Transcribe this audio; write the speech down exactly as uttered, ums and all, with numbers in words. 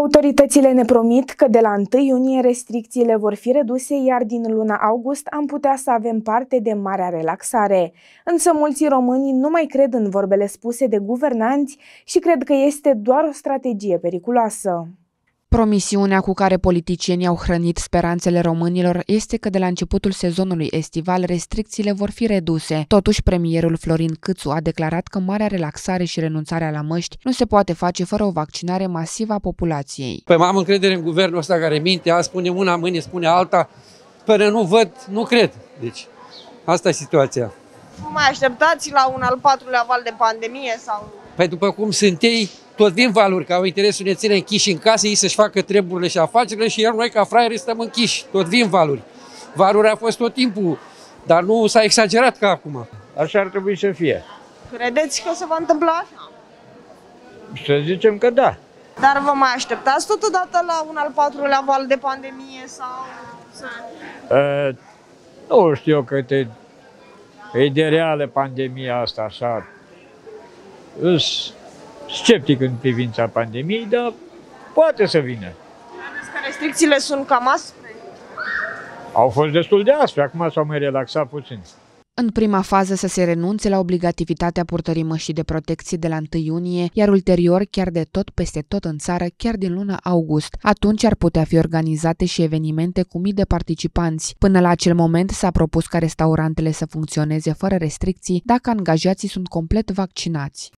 Autoritățile ne promit că de la întâi iunie restricțiile vor fi reduse, iar din luna august am putea să avem parte de marea relaxare. Însă mulți români nu mai cred în vorbele spuse de guvernanți și cred că este doar o strategie periculoasă. Promisiunea cu care politicienii au hrănit speranțele românilor este că de la începutul sezonului estival restricțiile vor fi reduse. Totuși, premierul Florin Câțu a declarat că marea relaxare și renunțarea la măști nu se poate face fără o vaccinare masivă a populației. Păi am încredere în guvernul ăsta care minte, azi spune una, mâine spune alta, până nu văd, nu cred. Deci, asta e situația. Nu mai așteptați la un al patrulea val de pandemie sau... Păi după cum sunt ei, tot vin valuri, că au interesul ne ține închiși în casă, ei să-și facă treburile și afacerile și iar noi ca fraieri stăm închiși, tot vin valuri. Valuri a fost tot timpul, dar nu s-a exagerat ca acum. Așa ar trebui să fie. Credeți că se va întâmpla așa? Să zicem că da. Dar vă mai așteptați totodată la un al patrulea val de pandemie sau... Uh, nu știu eu cât e, e de reală pandemia asta, așa. Îs sceptic în privința pandemiei, dar poate să vină. Credeți că restricțiile sunt cam aspre? Au fost destul de aspre, acum s-au mai relaxat puțin. În prima fază să se renunțe la obligativitatea purtării măștii de protecție de la întâi iunie, iar ulterior chiar de tot peste tot în țară, chiar din luna august. Atunci ar putea fi organizate și evenimente cu mii de participanți. Până la acel moment s-a propus ca restaurantele să funcționeze fără restricții dacă angajații sunt complet vaccinați.